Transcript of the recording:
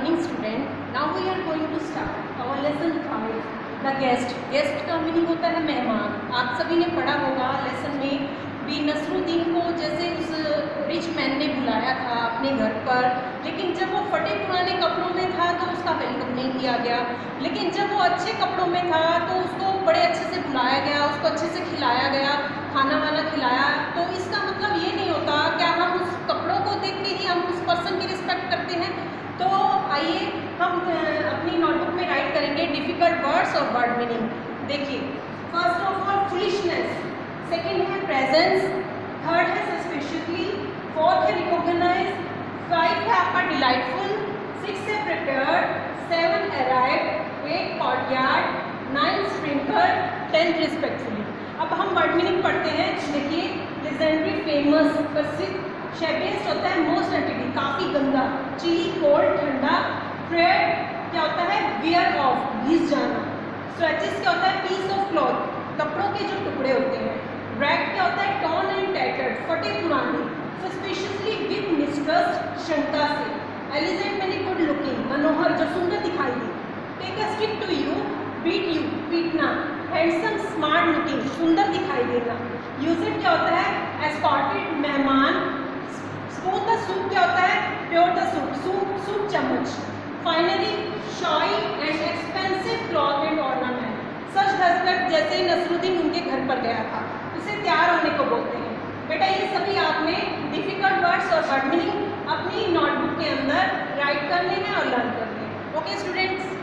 morning student. Now we are going to start our lesson 5, the guest. Guest का meaning होता है मेहमान. आप सभी ने पढ़ा होगा लेसन में भी नसरुद्दीन को जैसे उस रिच मैन ने बुलाया था अपने घर पर, लेकिन जब वो फटे पुराने कपड़ों में था तो उसका वेलकम नहीं किया गया. लेकिन जब वो अच्छे कपड़ों में था तो उसको बड़े अच्छे से बुलाया गया, उसको अच्छे से खिलाया गया, खाना वाना खिलाया. तो इसका मतलब ये नहीं होता क्या हम उस कपड़ों को देख के ही हम उस पर्सन की रिस्पेक्ट करते हैं. तो आइए हम अपनी नोटबुक में राइट करेंगे डिफ़िकल्ट वर्ड्स और वर्ड मीनिंग. देखिए, first of all foolishness, second है प्रेजेंस, थर्ड है सस्पिशियसली, फोर्थ है रिकॉग्नाइज, फाइव है आपका डिलाइटफुल, सिक्स है prepared, seven arrive, eight courtyard, nine sprinkle, tenth respectfully. अब हम वर्ड मीनिंग पढ़ते हैं. देखिए, लेजेंडरी फेमस प्रसिद्ध, शेबियस्ट होता है मोस्ट एंटिटी काफ़ी गंदा, चिली कोल्ड ठंडा, फ्रेड क्या होता है वियर ऑफ घिस जाना, स्ट्रेचेस क्या होता है पीस ऑफ क्लॉथ कपड़ों के जो टुकड़े होते हैं, ब्रैक क्या होता है टॉर्न एंड टैटर्ड फटे पुराने, सस्पिशियसली विद मिसट्रस्ट शंका से, एलिजेंट मैंने गुड लुकिंग मनोहर जो सुंदर दिखाई दे, take a stick to you पीटना, हैंडसम स्मार्ट लुकिंग सुंदर दिखाई देना, यूज इट क्या होता है एस्कॉर्टेड मेहमान, स्पून द सूप क्या होता है प्योर द सूप चम्मच, finally showy and expensive cloth and ornament. सच दस्तखत जैसे नसरुद्दीन उनके घर पर गया था उसे तैयार होने को बोलते हैं. बेटा ये सभी आपने डिफिकल्ट वर्ड्स और वर्ड मीनिंग अपनी नोटबुक के अंदर राइट करने हैं और लर्न करने हैं. Okay students.